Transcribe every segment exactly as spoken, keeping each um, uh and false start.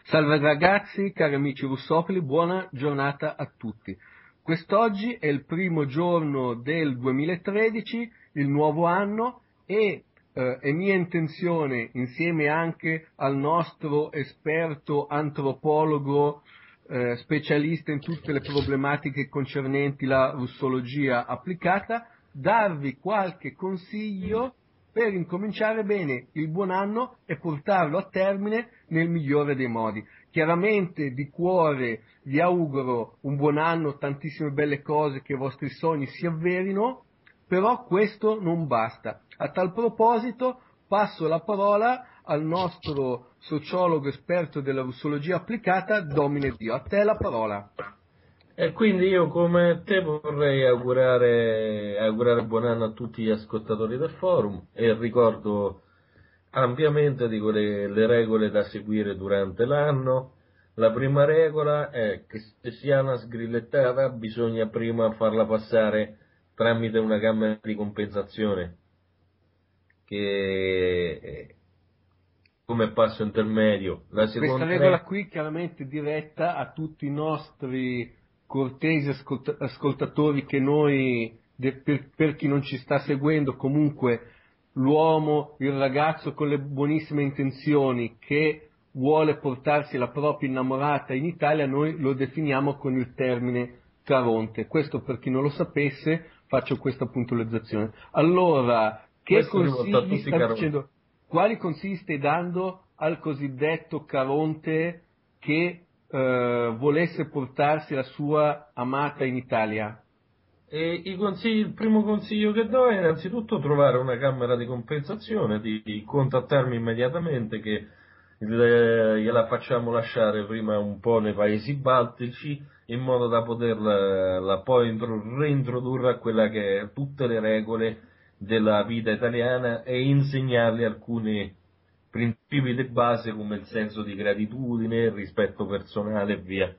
Salve ragazzi, cari amici russofili, buona giornata a tutti. Quest'oggi è il primo giorno del duemilatredici, il nuovo anno, e eh, è mia intenzione, insieme anche al nostro esperto antropologo, eh, specialista in tutte le problematiche concernenti la russologia applicata, darvi qualche consiglio per incominciare bene il buon anno e portarlo a termine nel migliore dei modi. Chiaramente di cuore vi auguro un buon anno, tantissime belle cose, che i vostri sogni si avverino, però questo non basta. A tal proposito passo la parola al nostro sociologo esperto della russologia applicata, Domine Dio. A te la parola. E quindi io come te vorrei augurare, augurare buon anno a tutti gli ascoltatori del forum e ricordo ampiamente dico, le, le regole da seguire durante l'anno. La prima regola è che se si ha una sgrillettata bisogna prima farla passare tramite una camera di compensazione, che è come passo intermedio. La Questa seconda regola regola. qui chiaramente è diretta a tutti i nostri cortesi ascolt- ascoltatori che noi, de- per, per chi non ci sta seguendo, comunque l'uomo, il ragazzo con le buonissime intenzioni che vuole portarsi la propria innamorata in Italia, noi lo definiamo con il termine Caronte. Questo per chi non lo sapesse, faccio questa puntualizzazione. Allora, che Questo rivolto a consigli tutti i sta caroni. facendo? Quali consigli stai dando al cosiddetto Caronte che eh, volesse portarsi la sua amata in Italia? E i consigli- il primo consiglio che do è innanzitutto trovare una camera di compensazione, di, di contattarmi immediatamente che le- gliela facciamo lasciare prima un po' nei paesi baltici in modo da poterla la poi intro- reintrodurre a quella che è tutte le regole della vita italiana e insegnargli alcuni principi di base come il senso di gratitudine, il rispetto personale e via.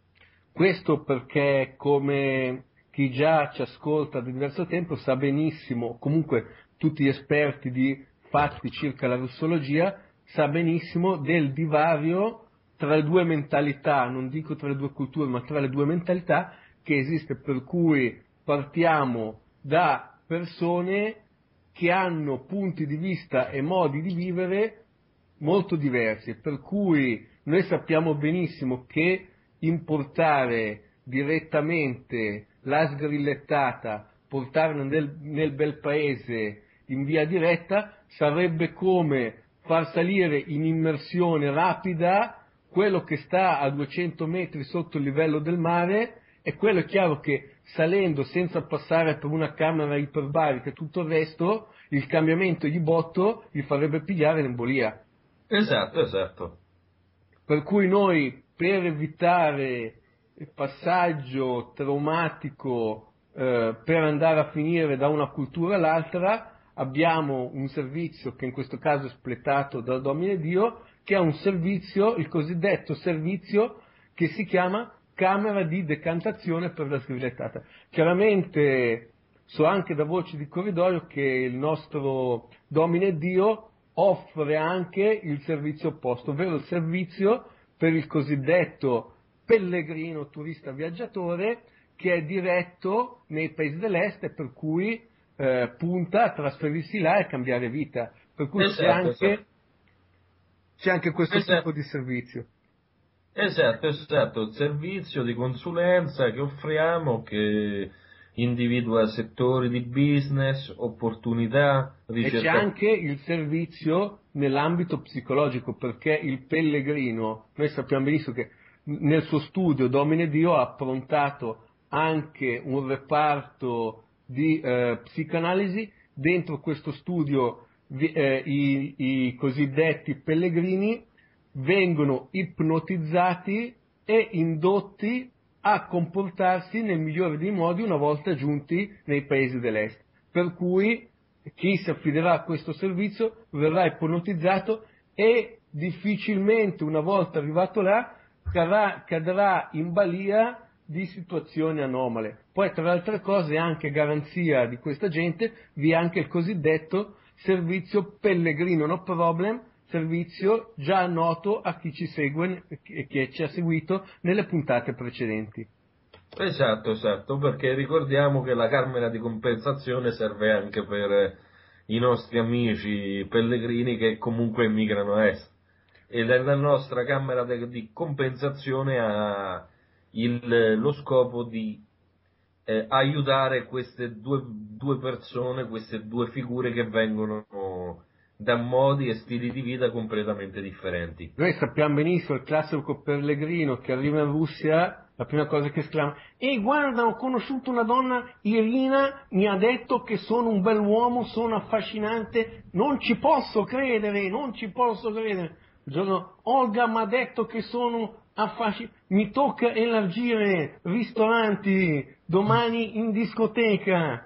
Questo perché, come chi già ci ascolta da diverso tempo sa benissimo, comunque tutti gli esperti di fatti circa la russologia, sa benissimo del divario tra le due mentalità, non dico tra le due culture, ma tra le due mentalità che esiste, per cui partiamo da persone che hanno punti di vista e modi di vivere molto diversi, per cui noi sappiamo benissimo che importare direttamente la sgrillettata, portarla nel, nel bel paese in via diretta, sarebbe come far salire in immersione rapida quello che sta a duecento metri sotto il livello del mare, e quello è chiaro che salendo senza passare per una camera iperbarica e tutto il resto, il cambiamento di botto gli farebbe pigliare l'embolia. Esatto, esatto. Per cui noi, per evitare il passaggio traumatico eh, per andare a finire da una cultura all'altra, abbiamo un servizio che in questo caso è spletato da Domine Dio, che è un servizio, il cosiddetto servizio che si chiama camera di decantazione per la sgrillettata. Chiaramente so anche da voci di corridoio che il nostro Domine Dio offre anche il servizio opposto, ovvero il servizio per il cosiddetto pellegrino turista viaggiatore, che è diretto nei paesi dell'est e per cui eh, punta a trasferirsi là e cambiare vita. Per cui c'è Esatto, esatto. anche, c'è anche questo tipo Esatto. di servizio. Esatto, esatto, il servizio di consulenza che offriamo che individua settori di business, opportunità, E c'è ricerca. anche il servizio nell'ambito psicologico, perché il pellegrino, noi sappiamo benissimo che nel suo studio Domine Dio ha approntato anche un reparto di eh, psicanalisi. Dentro questo studio vi- eh, i, i cosiddetti pellegrini vengono ipnotizzati e indotti a comportarsi nel migliore dei modi una volta giunti nei paesi dell'est. Per cui chi si affiderà a questo servizio verrà ipnotizzato e difficilmente, una volta arrivato là, cadrà, cadrà in balia di situazioni anomale. Poi, tra le altre cose, anche garanzia di questa gente, vi è anche il cosiddetto servizio pellegrino no problem, servizio già noto a chi ci segue e chi ci ha seguito nelle puntate precedenti. Esatto, esatto, perché ricordiamo che la camera di compensazione serve anche per i nostri amici pellegrini che comunque emigrano a est, e la nostra camera di compensazione ha il, lo scopo di eh, aiutare queste due, due persone, queste due figure che vengono da modi e stili di vita completamente differenti. Noi sappiamo benissimo il classico pellegrino che arriva in Russia, la prima cosa che esclama: ehi, guarda, ho conosciuto una donna, Irina, mi ha detto che sono un bell'uomo, sono affascinante, non ci posso credere, non ci posso credere. Il giorno, Olga mi ha detto che sono affascinante, mi tocca elargire ristoranti, domani in discoteca.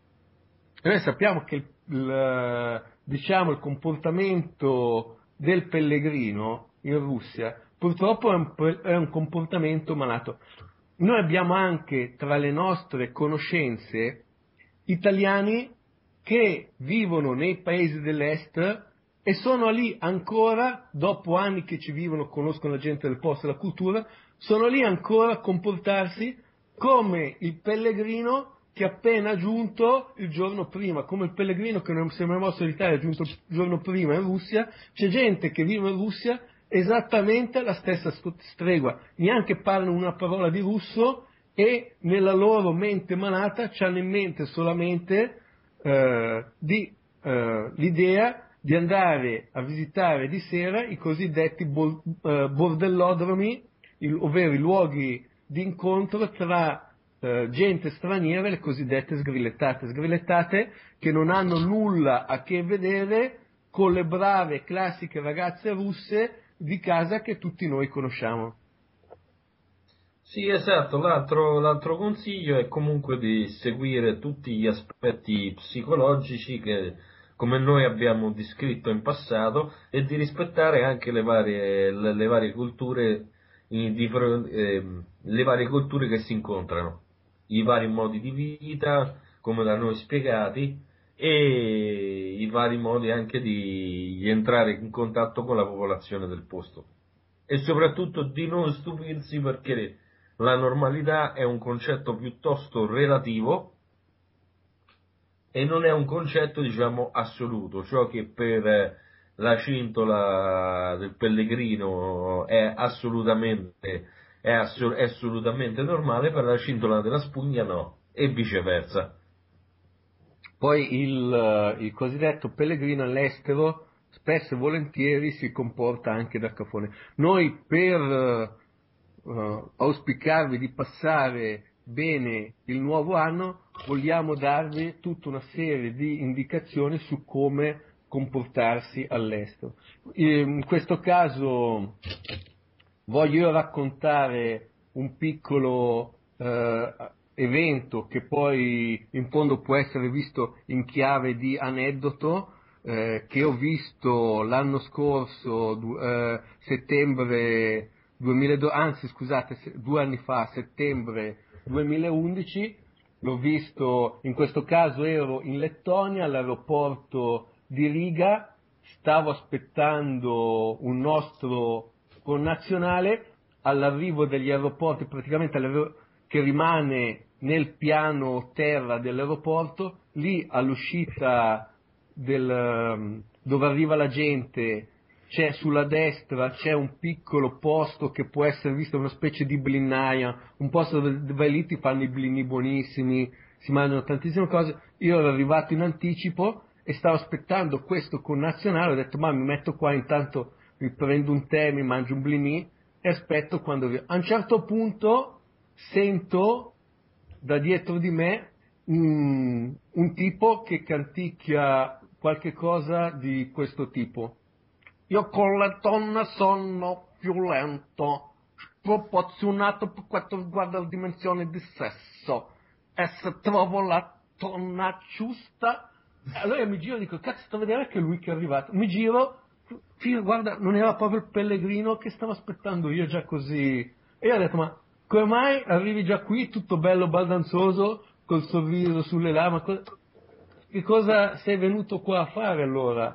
E noi sappiamo che il, il, diciamo, il comportamento del pellegrino in Russia purtroppo è un, è un comportamento malato. Noi abbiamo anche tra le nostre conoscenze italiani che vivono nei paesi dell'est e sono lì ancora, dopo anni che ci vivono, conoscono la gente del posto e la cultura, sono lì ancora a comportarsi come il pellegrino che è appena giunto il giorno prima, come il pellegrino che non si è mai mosso in Italia, è giunto il giorno prima in Russia. C'è gente che vive in Russia esattamente alla stessa stregua, neanche parlano una parola di russo e nella loro mente malata c'hanno in mente solamente eh, di, eh, l'idea di andare a visitare di sera i cosiddetti bo- eh, bordellodromi, il, ovvero i luoghi di incontro tra eh, gente straniera, le cosiddette sgrillettate, sgrillettate che non hanno nulla a che vedere con le brave classiche ragazze russe di casa che tutti noi conosciamo. Sì, esatto, l'altro, l'altro consiglio è comunque di seguire tutti gli aspetti psicologici che, come noi abbiamo descritto in passato, e di rispettare anche le varie, le, le varie culture, i, di, eh, le varie culture che si incontrano, i vari modi di vita, come da noi spiegati, e i vari modi anche di, di entrare in contatto con la popolazione del posto. E soprattutto di non stupirsi, perché la normalità è un concetto piuttosto relativo e non è un concetto, diciamo, assoluto. Ciò che per la cintola del pellegrino è assolutamente, è assol- è assolutamente normale, per la cintola della spugna no, e viceversa. Poi il, il cosiddetto pellegrino all'estero spesso e volentieri si comporta anche da cafone. Noi per uh, auspicarvi di passare bene il nuovo anno vogliamo darvi tutta una serie di indicazioni su come comportarsi all'estero. In questo caso voglio raccontare un piccolo eh, evento che poi in fondo può essere visto in chiave di aneddoto, eh, che ho visto l'anno scorso, du- eh, settembre duemiladodici, anzi scusate, se- due anni fa, settembre duemilaundici, l'ho visto, in questo caso ero in Lettonia, all'aeroporto di Riga, stavo aspettando un nostro connazionale all'arrivo degli aeroporti, praticamente che rimane nel piano terra dell'aeroporto, lì all'uscita del, dove arriva la gente, c'è sulla destra c'è un piccolo posto che può essere visto una specie di blinnaia, un posto dove vai lì, ti fanno i blini buonissimi, si mangiano tantissime cose. Io ero arrivato in anticipo e stavo aspettando questo connazionale, ho detto ma mi metto qua, intanto mi prendo un tè, mi mangio un blinì e aspetto quando vi... A un certo punto sento da dietro di me un, un tipo che canticchia qualche cosa di questo tipo: io con le donne sono più lento, sproporzionato per quanto riguarda la dimensione di sesso, e se trovo la donna giusta, allora mi giro e dico, cazzo, sto a vedere che è lui che è arrivato, mi giro, figlio, guarda, non era proprio il pellegrino che stavo aspettando io, già così, e io ho detto, ma come mai arrivi già qui tutto bello baldanzoso, col sorriso sulle labbra, che cosa sei venuto qua a fare allora?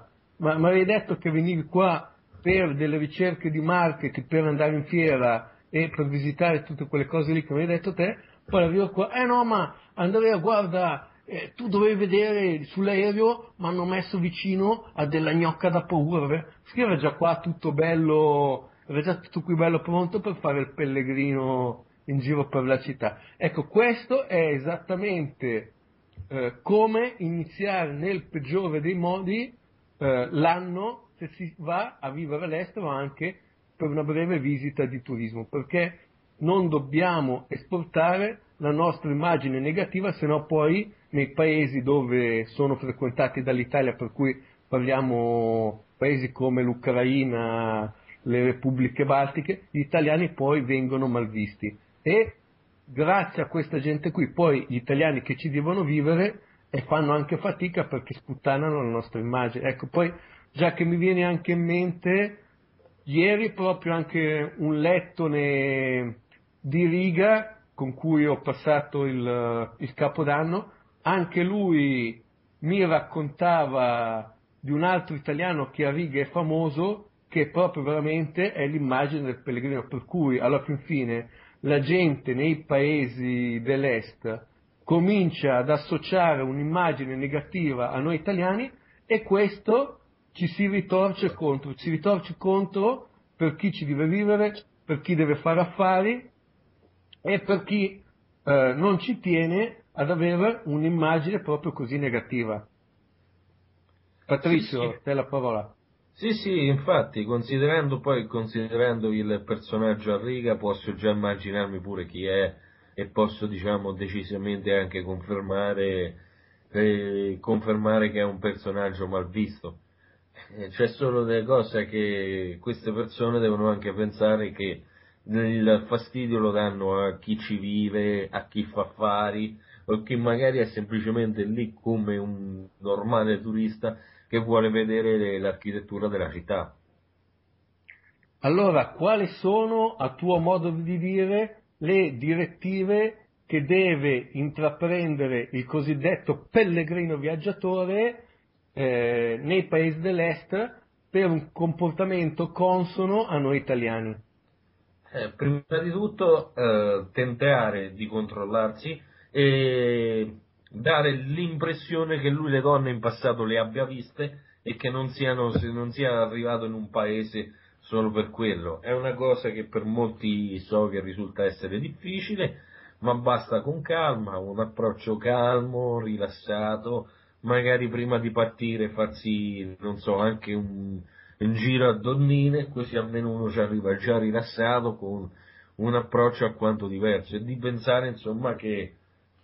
ma mi avevi detto che venivi qua per delle ricerche di marketing, per andare in fiera e per visitare tutte quelle cose lì che mi hai detto te, poi arrivo qua, eh no ma Andrea guarda, eh, tu dovevi vedere sull'aereo, mi hanno messo vicino a della gnocca da paura, perché era già qua tutto bello, era già tutto qui bello pronto per fare il pellegrino in giro per la città. Ecco, questo è esattamente eh, come iniziare nel peggiore dei modi eh, l'anno se si va a vivere all'estero anche per una breve visita di turismo, perché non dobbiamo esportare la nostra immagine negativa, se no poi nei paesi dove sono frequentati dall'Italia, per cui parliamo paesi come l'Ucraina, le repubbliche baltiche, gli italiani poi vengono malvisti. E grazie a questa gente qui, poi gli italiani che ci devono vivere e fanno anche fatica perché sputtanano la nostra immagine. Ecco, poi già che mi viene anche in mente, ieri proprio anche un lettone di Riga con cui ho passato il, il Capodanno, anche lui mi raccontava di un altro italiano che a Riga è famoso, che proprio veramente è l'immagine del pellegrino, per cui alla fin fine la gente nei paesi dell'est comincia ad associare un'immagine negativa a noi italiani e questo ci si ritorce contro, ci ritorce contro per chi ci deve vivere, per chi deve fare affari e per chi eh, non ci tiene ad avere un'immagine proprio così negativa. Sì, Patrizio, sì. te la parola. Sì, sì, infatti, considerando poi, considerando il personaggio a riga, posso già immaginarmi pure chi è e posso, diciamo, decisamente anche confermare, eh, confermare che è un personaggio malvisto. Eh, C'è solo delle cose che queste persone devono anche pensare che il fastidio lo danno a chi ci vive, a chi fa affari, o chi magari è semplicemente lì come un normale turista che vuole vedere l'architettura della città. Allora, quali sono, a tuo modo di dire, le direttive che deve intraprendere il cosiddetto pellegrino viaggiatore eh, nei paesi dell'est per un comportamento consono a noi italiani? Eh, prima di tutto eh, tentare di controllarsi e dare l'impressione che lui le donne in passato le abbia viste e che non siano, se non sia arrivato in un paese solo per quello. È una cosa che per molti so che risulta essere difficile, ma basta con calma, un approccio calmo, rilassato, magari prima di partire farsi, non so, anche un in giro a donnine, così almeno uno ci arriva già rilassato con un approccio alquanto diverso e di pensare insomma che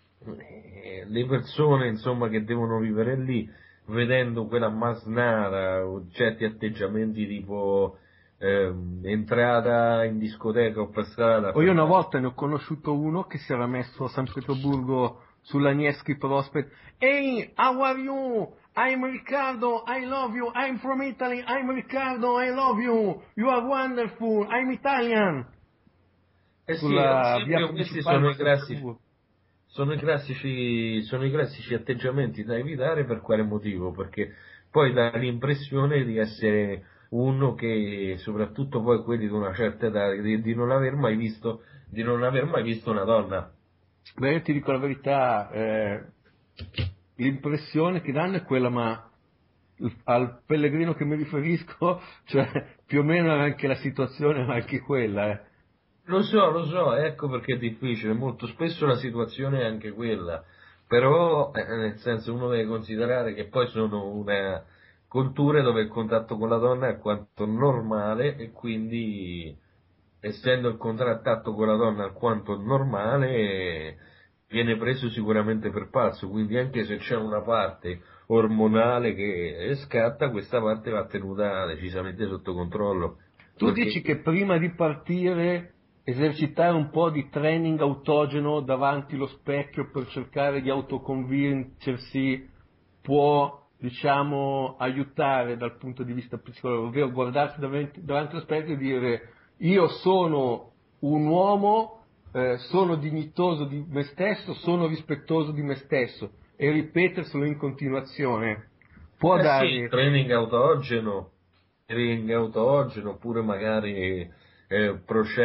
eh, le persone insomma che devono vivere lì, vedendo quella masnada o certi atteggiamenti tipo ehm, entrata in discoteca o per strada, O io una fermata. volta ne ho conosciuto uno che si era messo a San Pietroburgo sulla Nevsky Prospect. Ehi, how are you? I'm Riccardo, I love you. I'm from Italy, I'm Riccardo, I love you. You are wonderful, I'm Italian. Eh sì, ad Sulla via esempio questi principale sono di i San classici, Pietroburgo. sono i classici, sono i classici atteggiamenti da evitare. Per quale motivo? Perché poi dà l'impressione di essere uno che, soprattutto poi quelli di una certa età, di, di non aver mai visto, di non aver mai visto una donna. Beh, io ti dico la verità, eh, l'impressione che danno è quella, ma al pellegrino che mi riferisco, cioè più o meno era anche la situazione, ma anche quella, eh. Lo so, lo so, ecco perché è difficile, molto spesso la situazione è anche quella, però eh, nel senso uno deve considerare che poi sono una cultura dove il contatto con la donna è alquanto normale e quindi essendo il contatto con la donna alquanto normale viene preso sicuramente per pazzo, quindi anche se c'è una parte ormonale che scatta, questa parte va tenuta decisamente sotto controllo, Tu perché dici che prima di partire esercitare un po' di training autogeno davanti allo specchio per cercare di autoconvincersi può, diciamo, aiutare dal punto di vista psicologico, ovvero guardarsi davanti, davanti allo specchio e dire io sono un uomo, eh, sono dignitoso di me stesso, sono rispettoso di me stesso e ripeterselo in continuazione. può Eh dare... sì, training autogeno, training autogeno, oppure magari eh,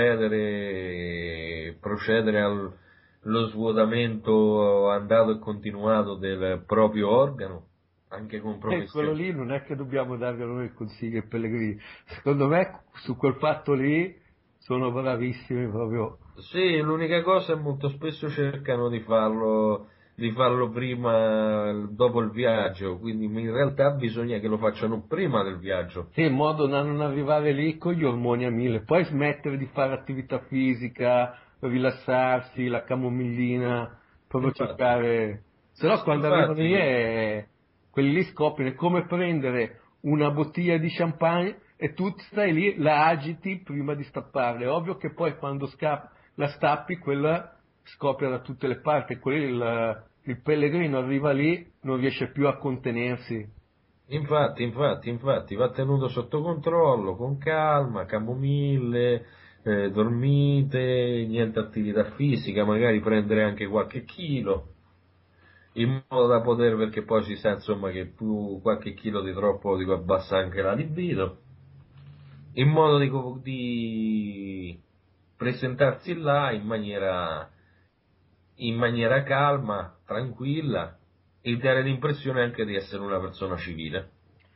procedere, procedere al, allo svuotamento andato e continuato del proprio organo, anche con E quello professioni. lì non è che dobbiamo dargli noi il consiglio ai pellegrini. Secondo me su quel fatto lì sono bravissimi proprio. Sì, l'unica cosa è molto spesso cercano di farlo, di farlo prima, dopo il viaggio, quindi in realtà bisogna che lo facciano prima del viaggio. Sì, in modo da non arrivare lì con gli ormoni a mille, poi smettere di fare attività fisica, rilassarsi, la camomillina, proprio Infatti, cercare... Se no quando arrivano lì infatti, è... quelli lì scoppiano, è come prendere una bottiglia di champagne e tu stai lì, la agiti prima di stapparla. È ovvio che poi quando scappa, la stappi, quella scoppia da tutte le parti, quelli il, il pellegrino arriva lì, non riesce più a contenersi. infatti, infatti, infatti, va tenuto sotto controllo, con calma, camomille, eh, dormite, niente attività fisica, magari prendere anche qualche chilo, in modo da poter, perché poi si sa insomma che più qualche chilo di troppo dico, abbassa anche la libido, in modo di, co- di presentarsi là in maniera, in maniera calma, tranquilla e dare l'impressione anche di essere una persona civile.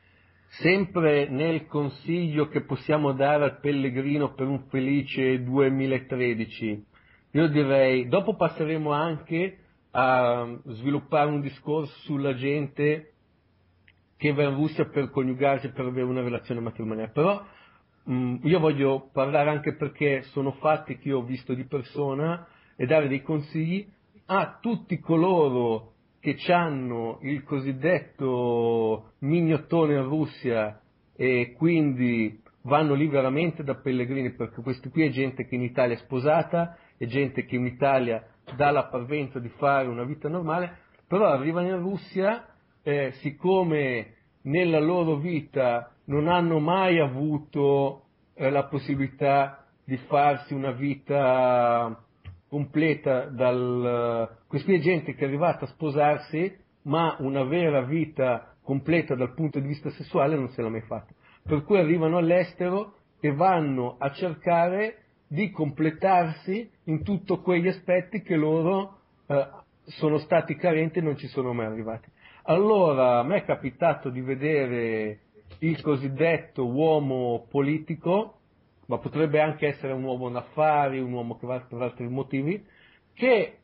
Sempre nel consiglio che possiamo dare al pellegrino per un felice duemilatredici, io direi, dopo passeremo anche a sviluppare un discorso sulla gente che va in Russia per coniugarsi, per avere una relazione matrimoniale, però mh, io voglio parlare anche perché sono fatti che io ho visto di persona e dare dei consigli a tutti coloro che hanno il cosiddetto mignottone in Russia e quindi vanno lì veramente da pellegrini, perché questi qui è gente che in Italia è sposata, è gente che in Italia dà la parvenza di fare una vita normale, però arrivano in Russia, eh, siccome nella loro vita non hanno mai avuto eh, la possibilità di farsi una vita completa dal... Questa è gente che è arrivata a sposarsi, ma una vera vita completa dal punto di vista sessuale non se l'ha mai fatta. Per cui arrivano all'estero e vanno a cercare di completarsi in tutti quegli aspetti che loro eh, sono stati carenti e non ci sono mai arrivati. Allora, a me è capitato di vedere il cosiddetto uomo politico, ma potrebbe anche essere un uomo d'affari, un uomo che va per altri motivi, che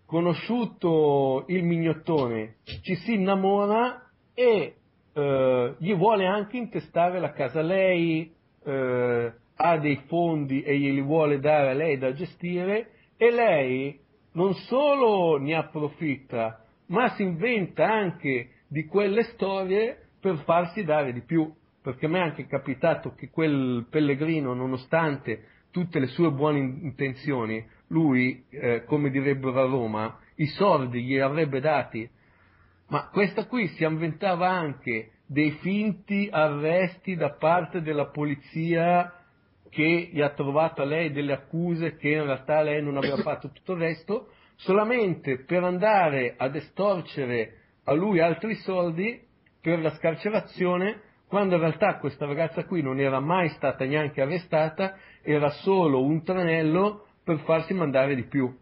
conosciuto il mignottone ci si innamora e eh, gli vuole anche intestare la casa. Lei eh, ha dei fondi e glieli vuole dare a lei da gestire e lei non solo ne approfitta, ma si inventa anche di quelle storie per farsi dare di più, perché a me è anche capitato che quel pellegrino, nonostante tutte le sue buone intenzioni, lui, eh, come direbbero a Roma, i soldi glieli avrebbe dati, ma questa qui si inventava anche dei finti arresti da parte della polizia che gli ha trovato a lei delle accuse che in realtà lei non aveva fatto tutto il resto, solamente per andare ad estorcere a lui altri soldi per la scarcerazione, quando in realtà questa ragazza qui non era mai stata neanche arrestata, era solo un tranello per farsi mandare di più.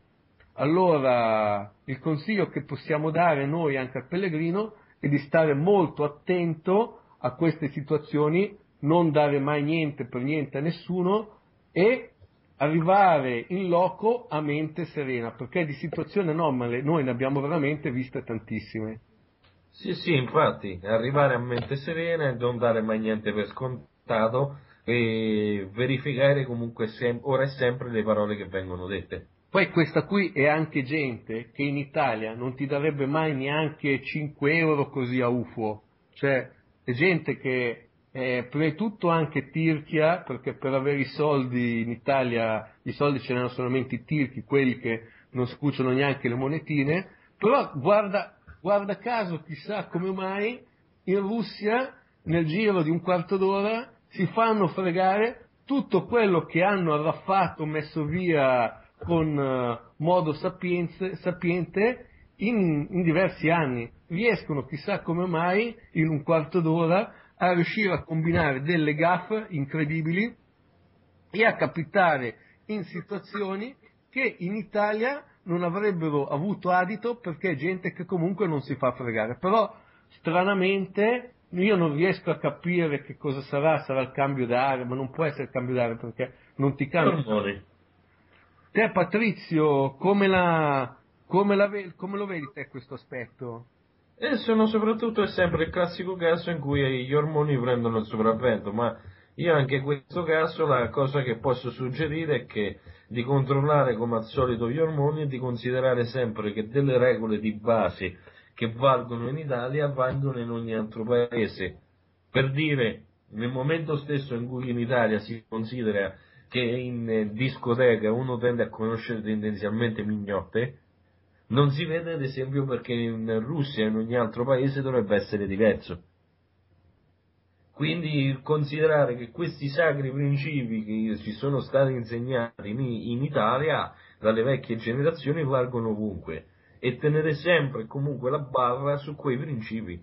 Allora, il consiglio che possiamo dare noi anche al pellegrino è di stare molto attento a queste situazioni, non dare mai niente per niente a nessuno e arrivare in loco a mente serena, perché di situazioni anomale noi ne abbiamo veramente viste tantissime. Sì, sì, infatti, arrivare a mente serena e non dare mai niente per scontato e verificare comunque sem- ora e sempre le parole che vengono dette. Poi questa qui è anche gente che in Italia non ti darebbe mai neanche cinque euro così a U F O, cioè è gente che è prima di tutto anche tirchia, perché per avere i soldi in Italia i soldi ce n'erano solamente i tirchi, quelli che non scucciano neanche le monetine, però guarda, guarda caso, chissà come mai in Russia nel giro di un quarto d'ora si fanno fregare tutto quello che hanno arraffato, messo via con uh, modo sapienze, sapiente in, in diversi anni, riescono chissà come mai in un quarto d'ora a riuscire a combinare delle gaffe incredibili e a capitare in situazioni che in Italia non avrebbero avuto adito, perché è gente che comunque non si fa fregare. Però stranamente io non riesco a capire che cosa sarà, sarà il cambio d'aria, ma non può essere il cambio d'aria perché non ti cambia. Ormoni. Te Patrizio, come, la, come, la, come lo vedi te questo aspetto? E sono soprattutto è sempre il classico caso in cui gli ormoni prendono il sopravvento, ma io anche in questo caso la cosa che posso suggerire è che di controllare come al solito gli ormoni e di considerare sempre che delle regole di base che valgono in Italia valgono in ogni altro paese. Per dire, nel momento stesso in cui in Italia si considera che in discoteca uno tende a conoscere tendenzialmente mignotte, non si vede ad esempio perché in Russia e in ogni altro paese dovrebbe essere diverso. Quindi considerare che questi sacri principi che ci sono stati insegnati in, in Italia dalle vecchie generazioni valgono ovunque e tenere sempre e comunque la barra su quei principi.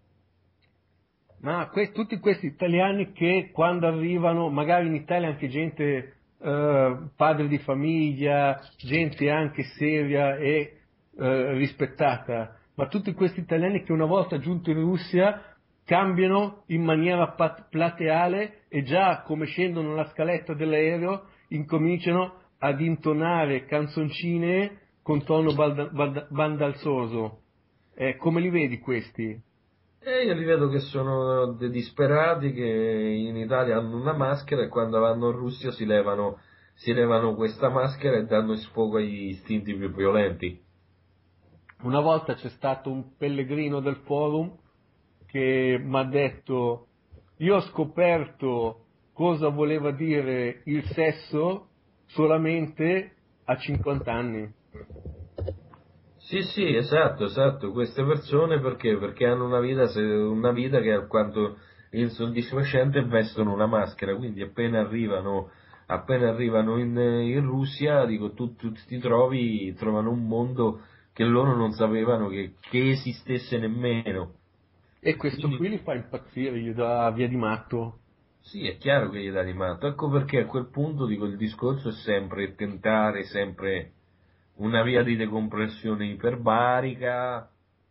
Ma que- tutti questi italiani che quando arrivano, magari in Italia anche gente, eh, padre di famiglia, gente anche seria e eh, rispettata, ma tutti questi italiani che una volta giunti in Russia cambiano in maniera pat- plateale e già come scendono la scaletta dell'aereo incominciano ad intonare canzoncine con tono balda- balda- bandalsoso. Eh, come li vedi questi? E io li vedo che sono dei disperati che in Italia hanno una maschera e quando vanno in Russia si levano, si levano questa maschera e danno sfogo agli istinti più violenti. Una volta c'è stato un pellegrino del forum che mi ha detto: io ho scoperto cosa voleva dire il sesso solamente a cinquanta anni. Sì, sì, esatto, esatto, queste persone perché? Perché hanno una vita, se- una vita che è alquanto insoddisfacente e vestono una maschera, quindi appena arrivano, appena arrivano in, in Russia, dico, tu, tu ti trovi, trovano un mondo che loro non sapevano che, che esistesse nemmeno. E questo Quindi qui li fa impazzire, gli dà via di matto. sì, è chiaro che gli dà di matto, ecco perché a quel punto dico il discorso è sempre tentare sempre una via di decompressione iperbarica,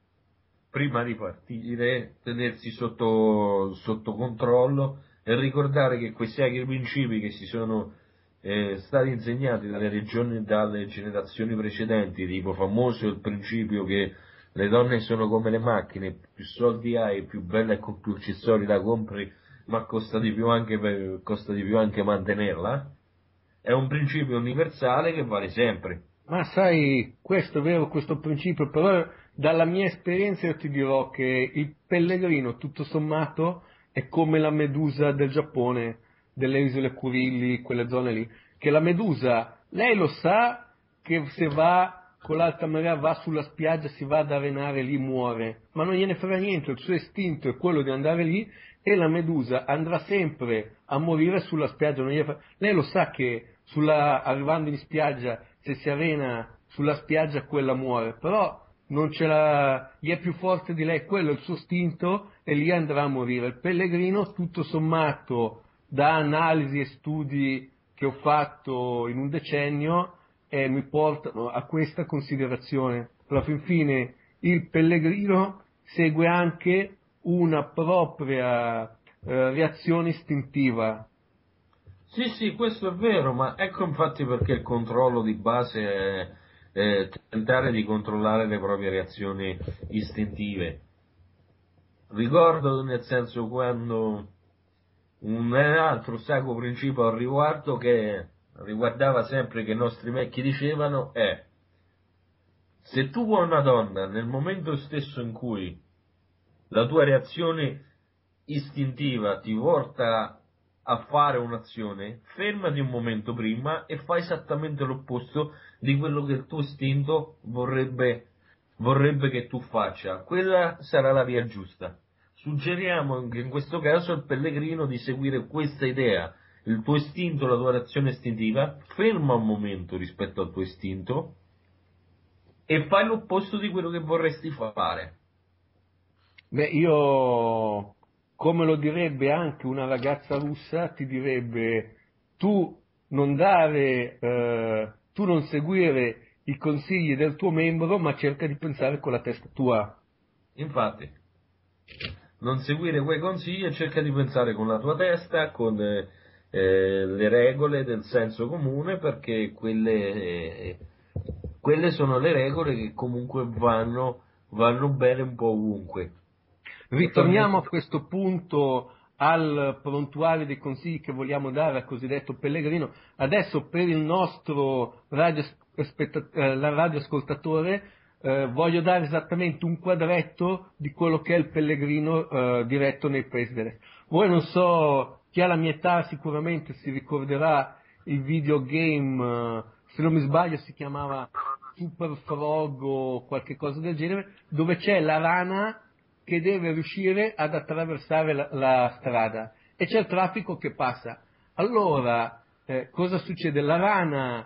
prima di partire, tenersi sotto, sotto controllo e ricordare che questi sacri principi che si sono eh, stati insegnati dalle regioni, dalle generazioni precedenti, tipo famoso il principio che le donne sono come le macchine, più soldi hai, più bella e con più accessori la compri, ma costa di più anche, per, costa di più anche mantenerla, è un principio universale che vale sempre. Ma sai, questo è vero, questo principio, però dalla mia esperienza io ti dirò che il pellegrino, tutto sommato, è come la medusa del Giappone, delle isole Kurilli, quelle zone lì, che la medusa, lei lo sa che se va con l'alta marea, va sulla spiaggia, si va ad arenare lì, muore, ma non gliene frega niente, il suo istinto è quello di andare lì e la medusa andrà sempre a morire sulla spiaggia, non gliene frega. Lei lo sa che sulla, arrivando in spiaggia, se si arena sulla spiaggia quella muore, però non ce l'ha, gli è più forte di lei, quello è il suo istinto e lì andrà a morire. Il pellegrino, tutto sommato, da analisi e studi che ho fatto in un decennio, eh, mi portano a questa considerazione. Alla fin fine il pellegrino segue anche una propria eh, reazione istintiva. Sì, sì, questo è vero, ma ecco infatti perché il controllo di base è, è tentare di controllare le proprie reazioni istintive. Ricordo nel senso quando un altro sacro principio al riguardo che riguardava sempre che i nostri vecchi dicevano è se tu vuoi una donna nel momento stesso in cui la tua reazione istintiva ti porta a fare un'azione, fermati un momento prima e fai esattamente l'opposto di quello che il tuo istinto vorrebbe, vorrebbe che tu faccia. Quella sarà la via giusta. Suggeriamo anche in questo caso al pellegrino di seguire questa idea. Il tuo istinto, la tua reazione istintiva, ferma un momento rispetto al tuo istinto, e fai l'opposto di quello che vorresti fare. Beh, io, come lo direbbe anche una ragazza russa, ti direbbe tu non dare, eh, tu non seguire i consigli del tuo membro, ma cerca di pensare con la testa tua. Infatti, non seguire quei consigli e cerca di pensare con la tua testa, con eh, eh, le regole del senso comune, perché quelle, eh, quelle sono le regole che comunque vanno, vanno bene un po' ovunque. Ritorniamo a Attualmente, questo punto al prontuario dei consigli che vogliamo dare al cosiddetto pellegrino. Adesso per il nostro radio, eh, la radioascoltatore eh, voglio dare esattamente un quadretto di quello che è il pellegrino eh, diretto nei paesi dell'est. Voi non so, chi ha la mia età sicuramente si ricorderà il videogame, eh, se non mi sbaglio si chiamava Super Frog o qualche cosa del genere, dove c'è la rana che deve riuscire ad attraversare la, la strada e c'è il traffico che passa. Allora, eh, cosa succede? La rana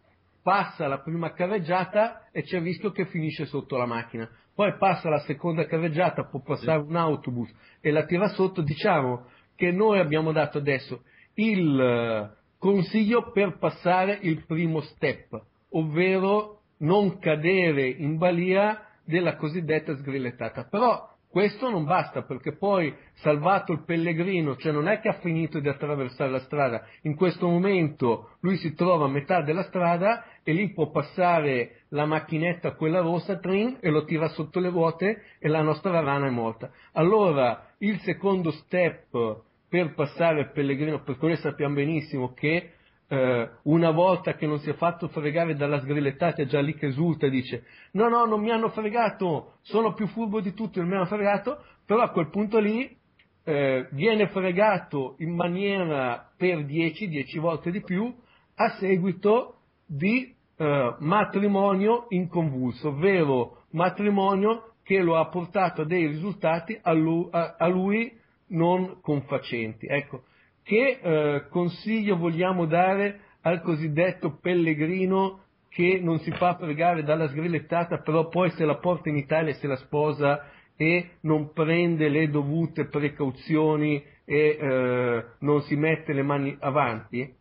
passa la prima carreggiata e c'è il rischio che finisce sotto la macchina. Poi passa la seconda carreggiata, può sì. passare un autobus e la tira sotto. Diciamo che noi abbiamo dato adesso il eh, consiglio per passare il primo step, ovvero non cadere in balia della cosiddetta sgrillettata. Però questo non basta, perché poi salvato il pellegrino, cioè non è che ha finito di attraversare la strada, in questo momento lui si trova a metà della strada e lì può passare la macchinetta, quella rossa, trin, e lo tira sotto le ruote e la nostra rana è morta. Allora il secondo step per passare il pellegrino, perché noi sappiamo benissimo che eh, una volta che non si è fatto fregare dalla sgrillettata è già lì che esulta e dice no no non mi hanno fregato, sono più furbo di tutti, non mi hanno fregato, però a quel punto lì eh, viene fregato in maniera per dieci, dieci volte di più a seguito di eh, matrimonio inconvulso, ovvero matrimonio che lo ha portato a dei risultati a lui, a, a lui non confacenti. Ecco, che eh, consiglio vogliamo dare al cosiddetto pellegrino che non si fa pregare dalla sgrillettata, però poi se la porta in Italia e se la sposa e non prende le dovute precauzioni e eh, non si mette le mani avanti?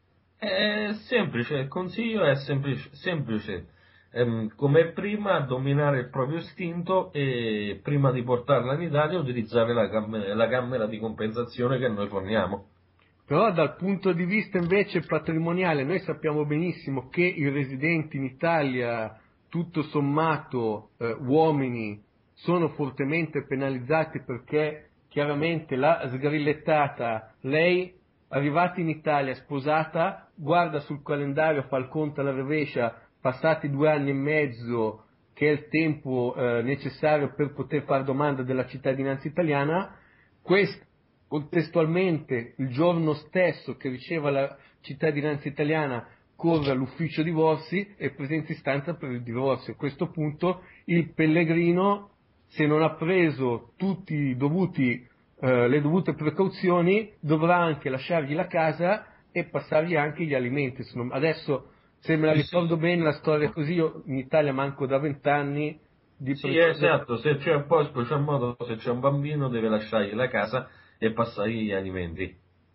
È semplice, il consiglio è semplice, semplice. Ehm, come prima dominare il proprio istinto e prima di portarla in Italia utilizzare la, cam- la camera di compensazione che noi forniamo. Però dal punto di vista invece patrimoniale noi sappiamo benissimo che i residenti in Italia, tutto sommato eh, uomini, sono fortemente penalizzati perché chiaramente la sgrillettata, lei arrivata in Italia sposata, guarda sul calendario, fa il conto alla rovescia, passati due anni e mezzo che è il tempo eh, necessario per poter fare domanda della cittadinanza italiana, quest- contestualmente il giorno stesso che riceva la cittadinanza italiana corre all'ufficio divorzi e presenta istanza per il divorzio. A questo punto il pellegrino, se non ha preso tutti i dovuti, eh, le dovute precauzioni, dovrà anche lasciargli la casa e passargli anche gli alimenti. Se non- Adesso, se me la Sì, sì. ricordo bene, la storia è così, io in Italia manco da vent'anni, di Sì, preciso. esatto, se c'è un po' in special modo, se c'è un bambino deve lasciargli la casa e passargli gli alimenti.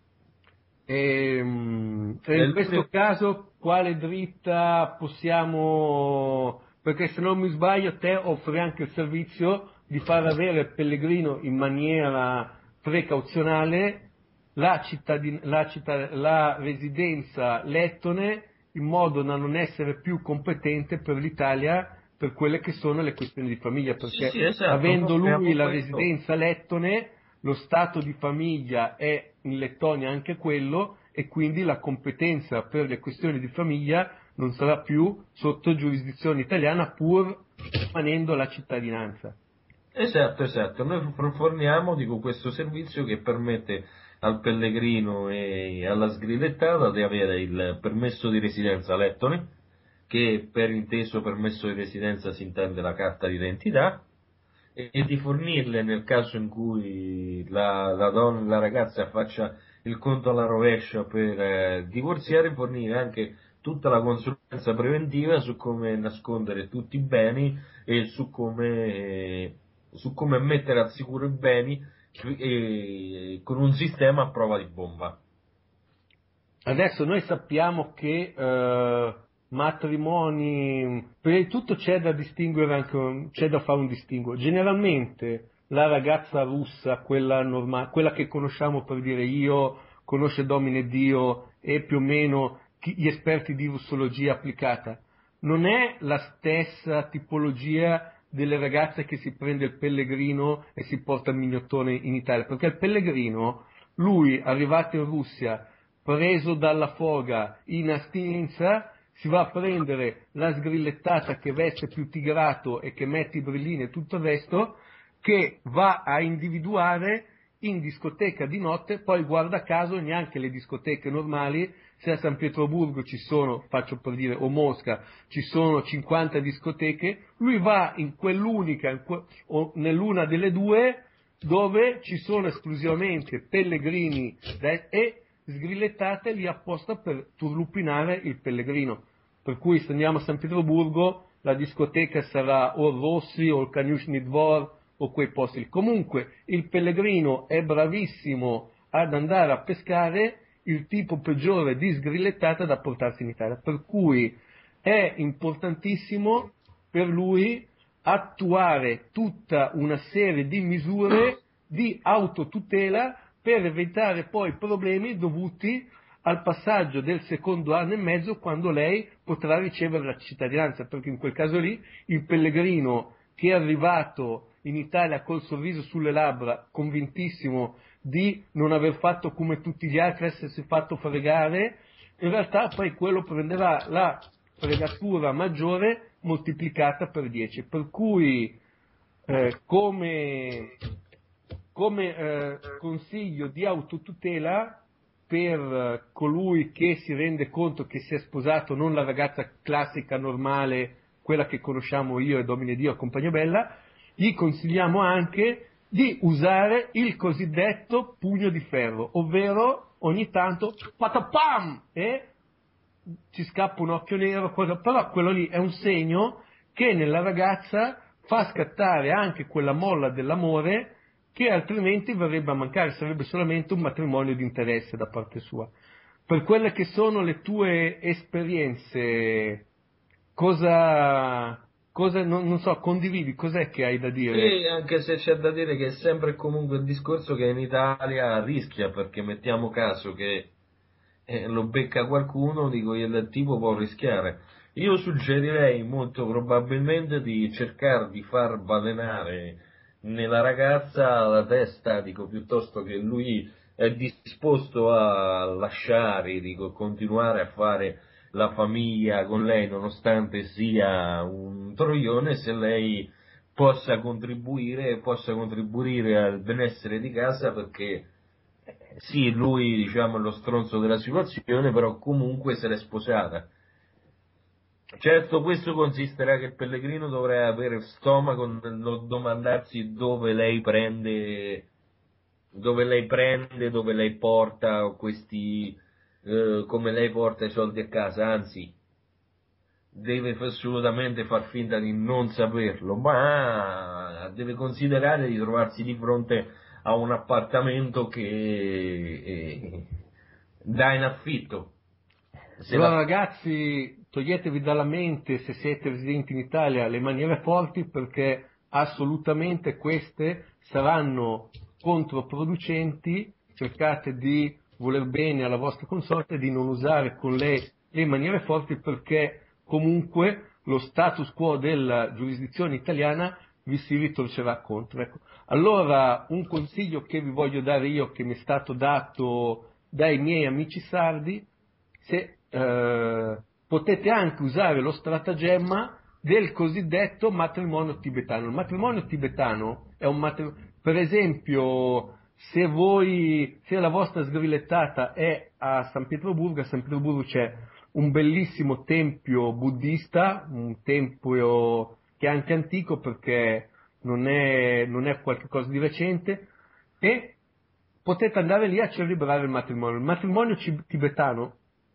E, mm, e È in questo l'unico. caso quale dritta possiamo, perché se non mi sbaglio te offri anche il servizio di far avere il pellegrino in maniera precauzionale la, cittadin- la, città- la residenza lettone in modo da non essere più competente per l'Italia per quelle che sono le questioni di famiglia, Sì, perché sì, esatto, noi avendo lui offriamo la questo. residenza lettone lo stato di famiglia è in Lettonia anche quello e quindi la competenza per le questioni di famiglia non sarà più sotto giurisdizione italiana pur rimanendo la cittadinanza. Esatto, esatto, noi forniamo, dico, questo servizio che permette al pellegrino e alla sgrillettata di avere il permesso di residenza lettone, che per inteso permesso di residenza si intende la carta d'identità, e, e di fornirle nel caso in cui la, la donna, la ragazza faccia il conto alla rovescia per eh, divorziare, fornire anche tutta la consulenza preventiva su come nascondere tutti i beni e su come, su come mettere al sicuro i beni e, con un sistema a prova di bomba. Adesso noi sappiamo che eh, matrimoni, prima di tutto c'è da distinguere anche, un- c'è da fare un distinguo. Generalmente la ragazza russa, quella normale, quella che conosciamo per dire io, conosce Domine Dio e più o meno chi- gli esperti di russologia applicata, non è la stessa tipologia delle ragazze che si prende il pellegrino e si porta il mignottone in Italia, perché il pellegrino, lui arrivato in Russia, preso dalla foga in astinenza, si va a prendere la sgrillettata che veste più tigrato e che mette i brillini e tutto il resto, che va a individuare in discoteca di notte. Poi guarda caso neanche le discoteche normali, se a San Pietroburgo ci sono, faccio per dire, o Mosca, ci sono cinquanta discoteche, lui va in quell'unica in que- o nell'una delle due dove ci sono esclusivamente pellegrini e sgrillettate lì apposta per turlupinare il pellegrino. Per cui se andiamo a San Pietroburgo la discoteca sarà o il Rossi o il Kaniushny Dvor o quei posti. Comunque il pellegrino è bravissimo ad andare a pescare il tipo peggiore di sgrillettata da portarsi in Italia, per cui è importantissimo per lui attuare tutta una serie di misure di autotutela per evitare poi problemi dovuti al passaggio del secondo anno e mezzo, quando lei potrà ricevere la cittadinanza, perché in quel caso lì il pellegrino che è arrivato in Italia col sorriso sulle labbra, convintissimo di non aver fatto come tutti gli altri, essersi fatto fregare, in realtà poi quello prenderà la fregatura maggiore moltiplicata per dieci. Per cui eh, come, come eh, consiglio di autotutela per eh, colui che si rende conto che si è sposato non la ragazza classica normale, quella che conosciamo io e Domine Dio a Compagnia Bella, gli consigliamo anche di usare il cosiddetto pugno di ferro, ovvero ogni tanto patapam e ci scappa un occhio nero, cosa, però quello lì è un segno che nella ragazza fa scattare anche quella molla dell'amore che altrimenti verrebbe a mancare, sarebbe solamente un matrimonio di interesse da parte sua. Per quelle che sono le tue esperienze, cosa, cosa non, non so, condividi, cos'è che hai da dire? Sì, anche se c'è da dire che è sempre e comunque il discorso che in Italia rischia, perché mettiamo caso che eh, lo becca qualcuno, dico io, il tipo può rischiare. Io suggerirei molto probabilmente di cercare di far balenare nella ragazza la testa, dico, piuttosto che lui è disposto a lasciare, dico, continuare a fare la famiglia con lei nonostante sia un troione, se lei possa contribuire, possa contribuire al benessere di casa, perché sì, lui diciamo è lo stronzo della situazione, però comunque se l'è sposata. Certo, questo consisterà che il pellegrino dovrà avere stomaco nel domandarsi dove lei prende, dove lei prende, dove lei porta questi, eh, come lei porta i soldi a casa, anzi, deve assolutamente far finta di non saperlo, ma deve considerare di trovarsi di fronte a un appartamento che eh, dà in affitto. Se Allora la... ragazzi, toglietevi dalla mente, se siete residenti in Italia, le maniere forti, perché assolutamente queste saranno controproducenti. Cercate di voler bene alla vostra consorte, di non usare con lei le maniere forti, perché comunque lo status quo della giurisdizione italiana vi si ritorcerà contro. Ecco. Allora, un consiglio che vi voglio dare io, che mi è stato dato dai miei amici sardi: se eh, potete anche usare lo stratagemma del cosiddetto matrimonio tibetano. Il matrimonio tibetano è un matrimonio, per esempio, se voi, se la vostra sgrillettata è a San Pietroburgo, a San Pietroburgo c'è un bellissimo tempio buddista, un tempio che è anche antico perché non è, non è qualcosa di recente, e potete andare lì a celebrare il matrimonio. Il matrimonio tibetano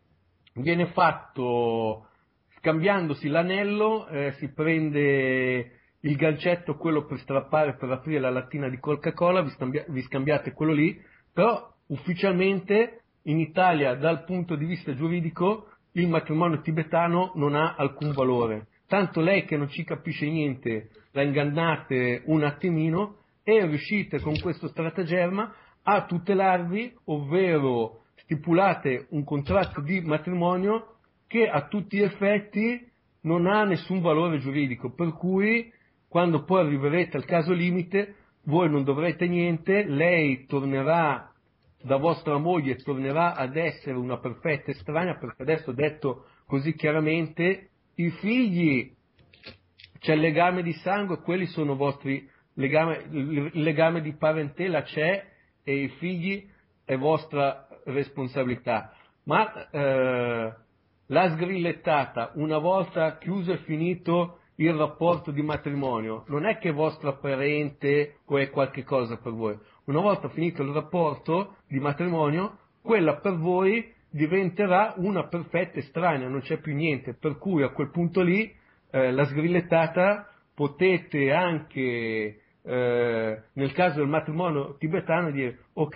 viene fatto scambiandosi l'anello, eh, si prende il gancetto, quello per strappare, per aprire la lattina di Coca-Cola, vi, scambia- vi scambiate quello lì, però ufficialmente in Italia dal punto di vista giuridico il matrimonio tibetano non ha alcun valore. Tanto lei che non ci capisce niente, la ingannate un attimino e riuscite con questo stratagemma a tutelarvi, ovvero stipulate un contratto di matrimonio che a tutti gli effetti non ha nessun valore giuridico, per cui quando poi arriverete al caso limite voi non dovrete niente, lei tornerà da vostra moglie, tornerà ad essere una perfetta estranea, perché adesso detto così chiaramente, i figli, c'è il legame di sangue, quelli sono vostri legame, il legame di parentela c'è e i figli è vostra responsabilità. Ma eh, la sgrillettata, una volta chiuso e finito il rapporto di matrimonio, non è che è vostra parente o è qualche cosa per voi. Una volta finito il rapporto di matrimonio, quella per voi diventerà una perfetta estranea, non c'è più niente, per cui a quel punto lì eh, la sgrillettata potete anche, eh, nel caso del matrimonio tibetano, dire ok,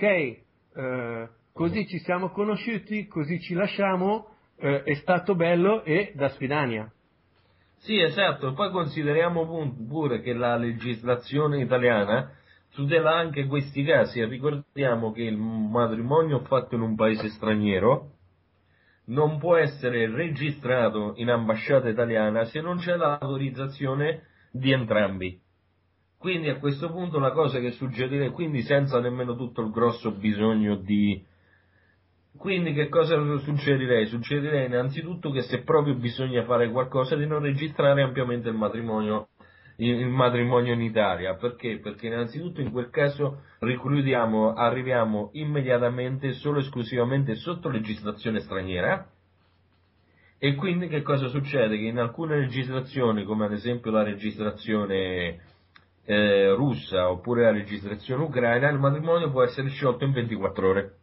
eh, così ci siamo conosciuti, così ci lasciamo, eh, è stato bello e da sfidania. Sì, esatto, poi consideriamo pure che la legislazione italiana tutela anche questi casi e ricordiamo che il matrimonio fatto in un paese straniero non può essere registrato in ambasciata italiana se non c'è l'autorizzazione di entrambi. Quindi a questo punto la cosa che suggerirei, quindi senza nemmeno tutto il grosso bisogno di... Quindi che cosa suggerirei? Suggerirei innanzitutto che se proprio bisogna fare qualcosa di non registrare ampiamente il matrimonio, il matrimonio in Italia. Perché? Perché innanzitutto in quel caso recludiamo, arriviamo immediatamente solo e esclusivamente sotto legislazione straniera. E quindi che cosa succede? Che in alcune legislazioni, come ad esempio la registrazione eh, russa oppure la registrazione ucraina, il matrimonio può essere sciolto in ventiquattro ore.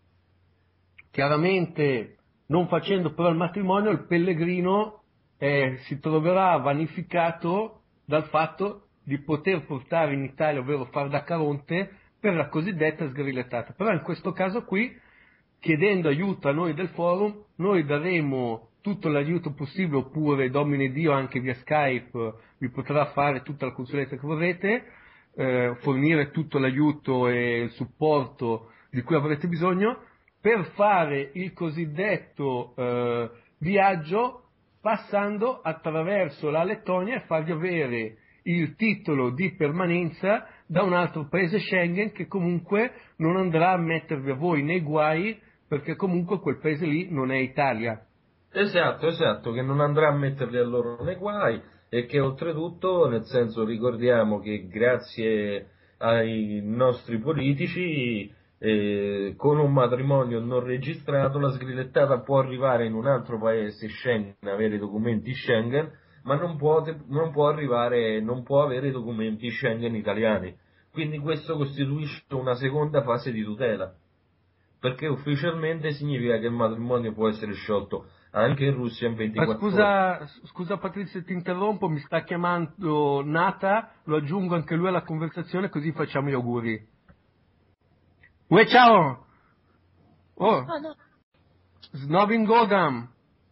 Chiaramente, non facendo però il matrimonio, il pellegrino eh, si troverà vanificato dal fatto di poter portare in Italia, ovvero far da Caronte, per la cosiddetta sgrillettata. Però in questo caso qui, chiedendo aiuto a noi del forum, noi daremo tutto l'aiuto possibile, oppure Domine Dio anche via Skype vi potrà fare tutta la consulenza che vorrete, eh, fornire tutto l'aiuto e il supporto di cui avrete bisogno per fare il cosiddetto eh, viaggio passando attraverso la Lettonia e fargli avere il titolo di permanenza da un altro paese Schengen che comunque non andrà a mettervi a voi nei guai, perché comunque quel paese lì non è Italia. Esatto, esatto, che non andrà a metterli a loro nei guai e che oltretutto, nel senso, ricordiamo che grazie ai nostri politici, eh, con un matrimonio non registrato, la sgrillettata può arrivare in un altro paese Schengen, avere i documenti Schengen, ma non può, non può arrivare, non può avere i documenti Schengen italiani. Quindi questo costituisce una seconda fase di tutela, perché ufficialmente significa che il matrimonio può essere sciolto anche in Russia in Ma ventiquattro ore. scusa, scusa Patrizia, ti interrompo, mi sta chiamando Nata, lo aggiungo anche lui alla conversazione così facciamo gli auguri. Uè, ciao! Oh, Oh, no. Snovin Godam!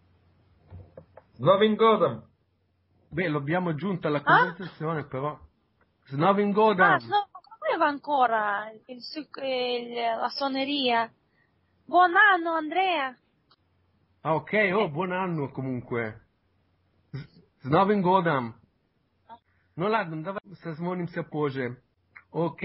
Novin Godam! Beh, l'abbiamo aggiunto alla Ah? conversazione però. Snovin Ah, Godam! non sapeva ancora il, suc- il- la suoneria. Buon anno, Andrea. Ah, ok, oh, buon anno comunque. Snovin Godam! No ladno, давай se smonim se pože. Ok,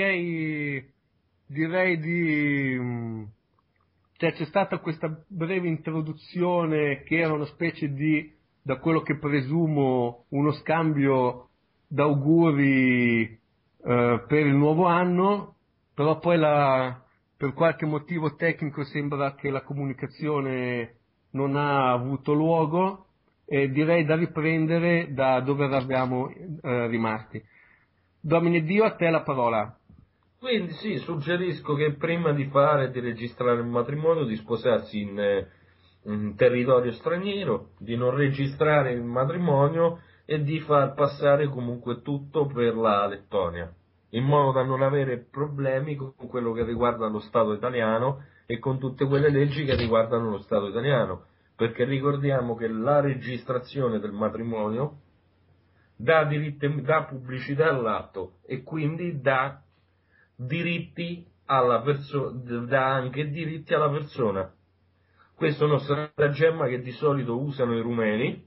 direi di... mm, cioè c'è stata questa breve introduzione che era una specie di, da quello che presumo, uno scambio d'auguri eh, per il nuovo anno, però poi la, per qualche motivo tecnico sembra che la comunicazione non ha avuto luogo e direi da riprendere da dove eravamo eh, rimasti. Domine Dio, a te la parola. Quindi sì, suggerisco che prima di fare, di registrare un matrimonio, di sposarsi in, eh, un territorio straniero, di non registrare il matrimonio e di far passare comunque tutto per la Lettonia, in modo da non avere problemi con quello che riguarda lo Stato italiano e con tutte quelle leggi che riguardano lo Stato italiano, perché ricordiamo che la registrazione del matrimonio dà, diritti, dà pubblicità all'atto e quindi dà diritti alla persona, dà anche diritti alla persona. Questo è uno stratagemma che di solito usano i rumeni,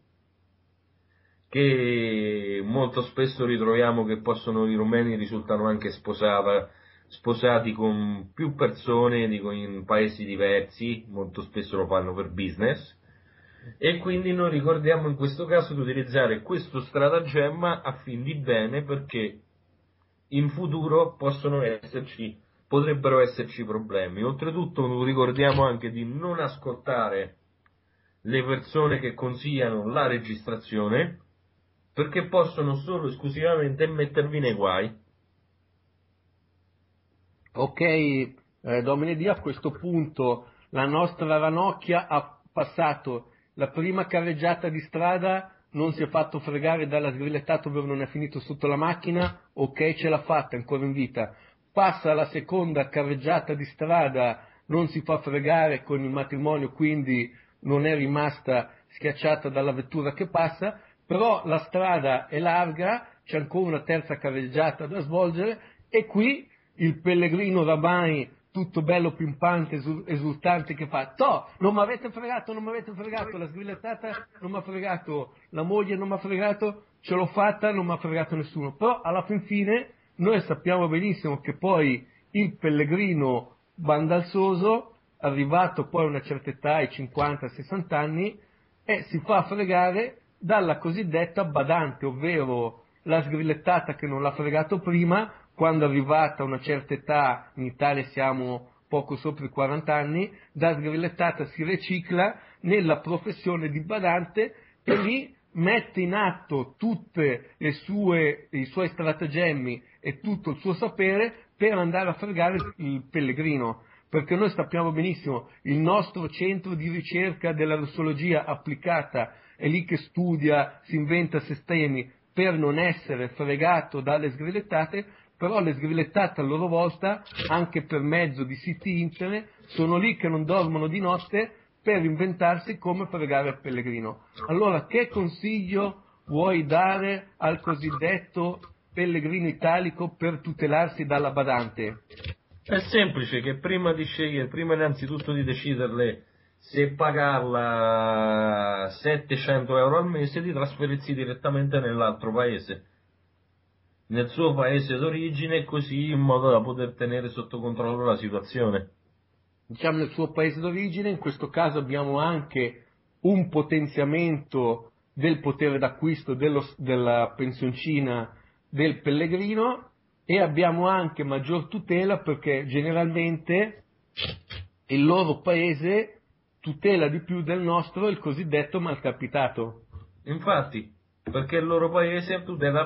che molto spesso ritroviamo che possono, i rumeni risultano anche sposata, sposati con più persone, dico, in paesi diversi, molto spesso lo fanno per business, e quindi noi ricordiamo in questo caso di utilizzare questo stratagemma a fin di bene, perché in futuro possono esserci, potrebbero esserci problemi. Oltretutto ricordiamo anche di non ascoltare le persone che consigliano la registrazione, perché possono solo esclusivamente mettervi nei guai. Ok, eh, Domenedì, a questo punto la nostra ranocchia ha passato la prima carreggiata di strada, non si è fatto fregare dalla sgrillettata ovvero non è finito sotto la macchina, ok, ce l'ha fatta, è ancora in vita. Passa la seconda carreggiata di strada, non si fa fregare con il matrimonio, quindi non è rimasta schiacciata dalla vettura che passa, però la strada è larga, c'è ancora una terza carreggiata da svolgere e qui il pellegrino oramai tutto bello pimpante, esultante, che fa: toh, non mi avete fregato, non mi avete fregato, la sgrillettata non mi ha fregato, la moglie non mi ha fregato, ce l'ho fatta, non mi ha fregato nessuno. Però alla fin fine noi sappiamo benissimo che poi il pellegrino bandalsoso, arrivato poi a una certa età, ai cinquanta sessanta anni, e si fa fregare dalla cosiddetta badante, ovvero la sgrillettata che non l'ha fregato prima. Quando è arrivata a una certa età, in Italia siamo poco sopra i quaranta anni, da sgrillettata si ricicla nella professione di badante e lì mette in atto tutte le sue, i suoi stratagemmi e tutto il suo sapere per andare a fregare il pellegrino. Perché noi sappiamo benissimo, il nostro centro di ricerca della russologia applicata è lì che studia, si inventa sistemi per non essere fregato dalle sgrillettate, però le sgrillettate a loro volta, anche per mezzo di siti internet, sono lì che non dormono di notte per inventarsi come fregare il pellegrino. Allora, che consiglio vuoi dare al cosiddetto pellegrino italico per tutelarsi dalla badante? È semplice, che prima di scegliere, prima innanzitutto di deciderle se pagarla settecento euro al mese, di trasferirsi direttamente nell'altro paese, nel suo paese d'origine, così in modo da poter tenere sotto controllo la situazione. Diciamo nel suo paese d'origine, in questo caso abbiamo anche un potenziamento del potere d'acquisto dello, della pensioncina del pellegrino, e abbiamo anche maggior tutela perché generalmente il loro paese tutela di più del nostro il cosiddetto malcapitato. Infatti, perché il loro paese tutela,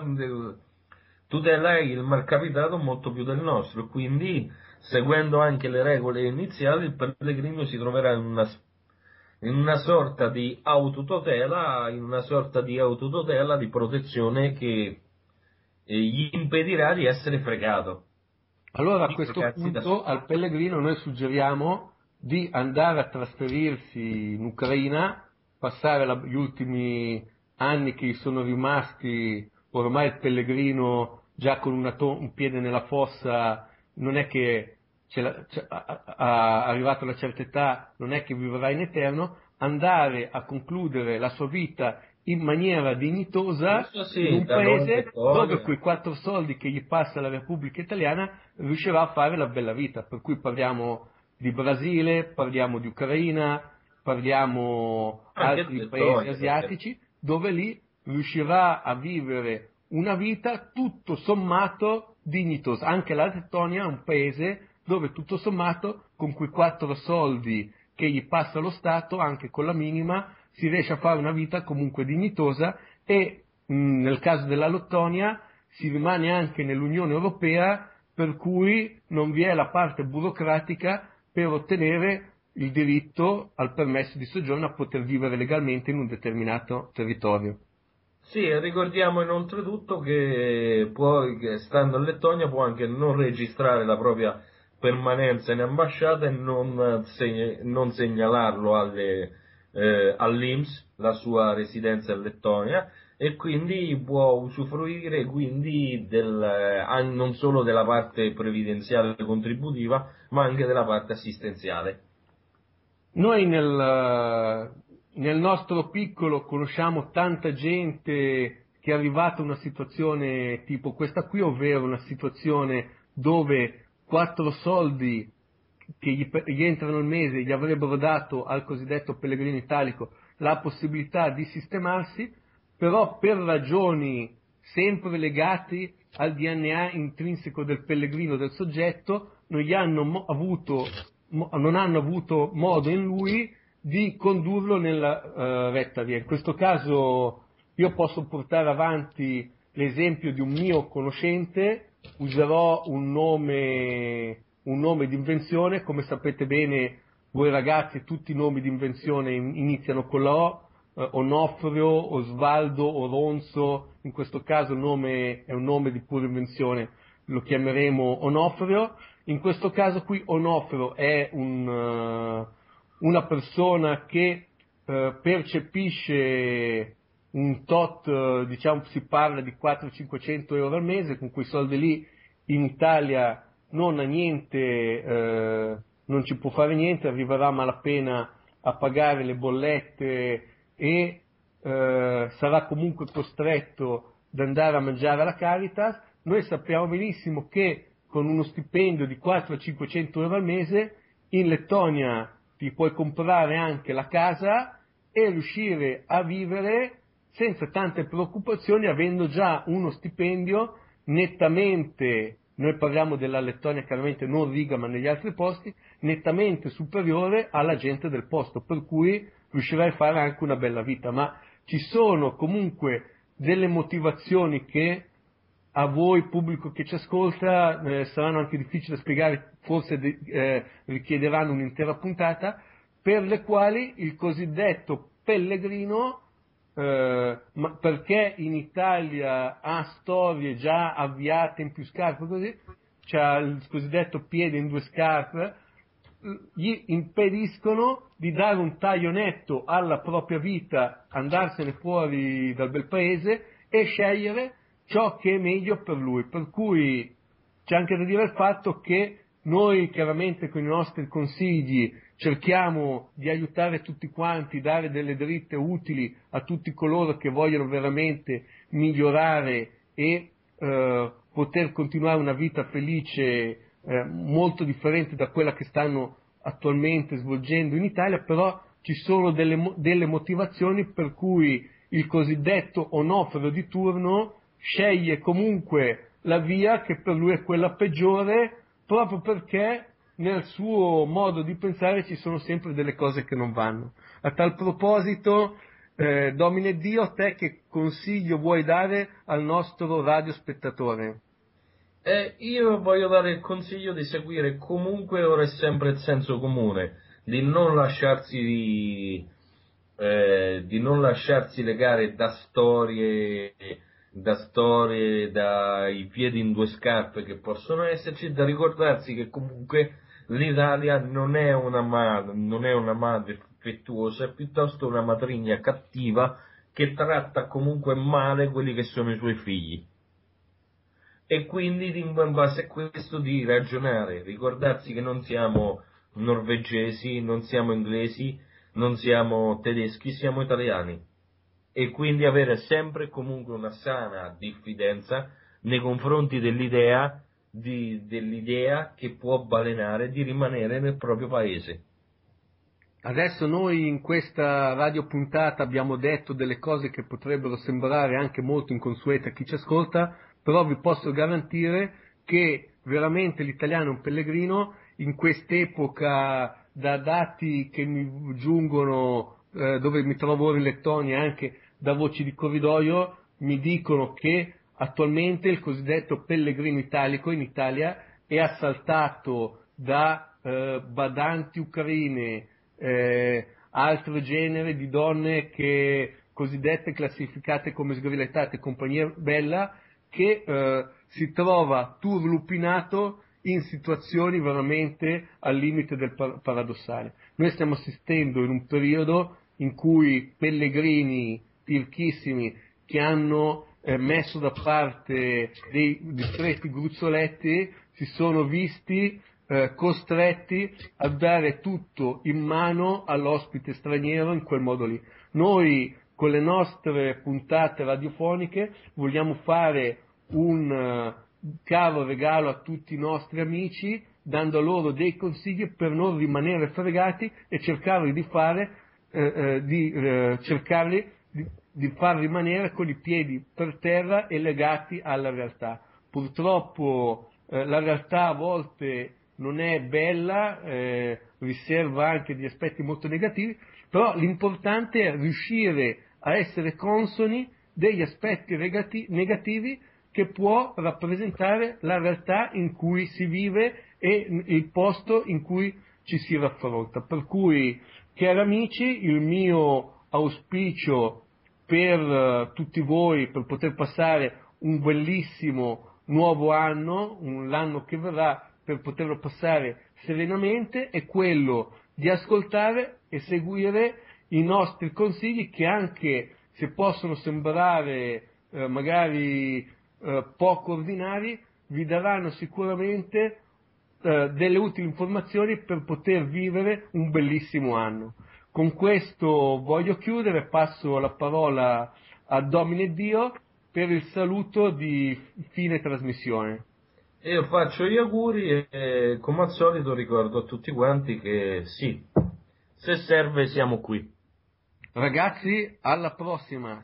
tutela il malcapitato molto più del nostro, quindi seguendo anche le regole iniziali il pellegrino si troverà in una, in una sorta di autotutela, in una sorta di autotutela di protezione che gli impedirà di essere fregato. Allora a questo punto al pellegrino noi suggeriamo di andare a trasferirsi in Ucraina, passare la, gli ultimi anni che gli sono rimasti, ormai il pellegrino già con una to- un piede nella fossa, non è che ce la, ce, a, a, arrivato a una certa età, non è che vivrà in eterno, andare a concludere la sua vita in maniera dignitosa sì, in un paese dove quei quattro soldi che gli passa la Repubblica Italiana riuscirà a fare la bella vita. Per cui parliamo di Brasile, parliamo di Ucraina, parliamo anche altri paesi asiatici, dove lì riuscirà a vivere una vita tutto sommato dignitosa. Anche la Lettonia è un paese dove tutto sommato con quei quattro soldi che gli passa lo Stato, anche con la minima, si riesce a fare una vita comunque dignitosa e mh, nel caso della Lettonia si rimane anche nell'Unione Europea, per cui non vi è la parte burocratica per ottenere il diritto al permesso di soggiorno a poter vivere legalmente in un determinato territorio. Sì, ricordiamo inoltre tutto che, può, che stando in Lettonia può anche non registrare la propria permanenza in ambasciata e non, seg- non segnalarlo alle, eh, all'I N P S, la sua residenza in Lettonia, e quindi può usufruire quindi del, eh, non solo della parte previdenziale contributiva, ma anche della parte assistenziale. Noi nel, nel nostro piccolo conosciamo tanta gente che è arrivata a una situazione tipo questa qui, ovvero una situazione dove quattro soldi che gli, gli entrano al mese gli avrebbero dato al cosiddetto pellegrino italico la possibilità di sistemarsi, però per ragioni sempre legate al D N A intrinseco del pellegrino, del soggetto, non gli hanno mo- avuto non hanno avuto modo in lui di condurlo nella uh, retta via. In questo caso io posso portare avanti l'esempio di un mio conoscente, userò un nome, un nome di invenzione, come sapete bene voi ragazzi tutti i nomi di invenzione in, iniziano con la O, eh, Onofrio, Osvaldo, Oronzo, in questo caso il nome è un nome di pura invenzione, lo chiameremo Onofrio. In questo caso qui Onofrio è un, uh, una persona che uh, percepisce un tot, uh, diciamo si parla di quattrocento cinquecento euro al mese, con quei soldi lì in Italia non ha niente, uh, non ci può fare niente, arriverà a malapena a pagare le bollette e uh, sarà comunque costretto ad andare a mangiare alla Caritas. Noi sappiamo benissimo che con uno stipendio di quattrocento cinquecento euro al mese in Lettonia ti puoi comprare anche la casa e riuscire a vivere senza tante preoccupazioni, avendo già uno stipendio nettamente, noi parliamo della Lettonia chiaramente non Riga ma negli altri posti, nettamente superiore alla gente del posto, per cui riuscirai a fare anche una bella vita. Ma ci sono comunque delle motivazioni che a voi, pubblico che ci ascolta, eh, saranno anche difficili da spiegare, forse de- eh, richiederanno un'intera puntata, per le quali il cosiddetto pellegrino, eh, ma perché in Italia ha storie già avviate in più scarpe, così, c'ha il cosiddetto piede in due scarpe, gli impediscono di dare un taglio netto alla propria vita, andarsene fuori dal bel paese e scegliere ciò che è meglio per lui. Per cui c'è anche da dire il fatto che noi chiaramente con i nostri consigli cerchiamo di aiutare tutti quanti, dare delle dritte utili a tutti coloro che vogliono veramente migliorare e eh, poter continuare una vita felice, eh, molto differente da quella che stanno attualmente svolgendo in Italia, però ci sono delle, delle motivazioni per cui il cosiddetto onofero di turno sceglie comunque la via che per lui è quella peggiore, proprio perché nel suo modo di pensare ci sono sempre delle cose che non vanno. A tal proposito, eh, Domine Dio, a te che consiglio vuoi dare al nostro radiospettatore? Eh, io voglio dare il consiglio di seguire comunque ora e sempre il senso comune, di non lasciarsi, eh, di non lasciarsi legare da storie, da storie, dai piedi in due scarpe che possono esserci, da ricordarsi che comunque l'Italia non è una madre, non è una madre affettuosa, è piuttosto una matrigna cattiva che tratta comunque male quelli che sono i suoi figli. E quindi in base a questo di ragionare, ricordarsi che non siamo norvegesi, non siamo inglesi, non siamo tedeschi, siamo italiani, e quindi avere sempre comunque una sana diffidenza nei confronti dell'idea, di, dell'idea che può balenare di rimanere nel proprio paese. Adesso noi in questa radiopuntata abbiamo detto delle cose che potrebbero sembrare anche molto inconsuete a chi ci ascolta, però vi posso garantire che veramente l'italiano è un pellegrino. In quest'epoca, da dati che mi giungono, eh, dove mi trovo ora in Lettonia, anche da voci di corridoio, mi dicono che attualmente il cosiddetto pellegrino italico in Italia è assaltato da eh, badanti ucraine, eh, altro genere di donne che cosiddette classificate come sgrilettate, compagnia bella, che eh, si trova turlupinato in situazioni veramente al limite del par- paradossale. Noi stiamo assistendo in un periodo in cui pellegrini ricchissimi che hanno eh, messo da parte dei discreti gruzzoletti si sono visti eh, costretti a dare tutto in mano all'ospite straniero in quel modo lì. Noi con le nostre puntate radiofoniche vogliamo fare un uh, caro regalo a tutti i nostri amici, dando loro dei consigli per non rimanere fregati e cercare di fare eh, eh, di eh, cercarli di, di far rimanere con i piedi per terra e legati alla realtà. Purtroppo eh, la realtà a volte non è bella, eh, riserva anche degli aspetti molto negativi, però l'importante è riuscire a essere consoni degli aspetti negati- negativi che può rappresentare la realtà in cui si vive e il posto in cui ci si raffronta. Per cui, cari amici, il mio auspicio per uh, tutti voi, per poter passare un bellissimo nuovo anno, un, l'anno che verrà, per poterlo passare serenamente, è quello di ascoltare e seguire i nostri consigli che, anche se possono sembrare eh, magari eh, poco ordinari, vi daranno sicuramente eh, delle utili informazioni per poter vivere un bellissimo anno. Con questo voglio chiudere, passo la parola a Domine Dio per il saluto di fine trasmissione. Io faccio gli auguri e come al solito ricordo a tutti quanti che sì, se serve siamo qui. Ragazzi, alla prossima!